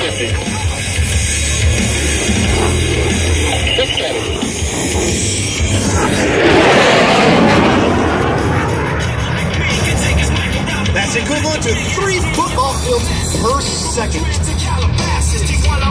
50. That's equivalent to 3 football fields per second.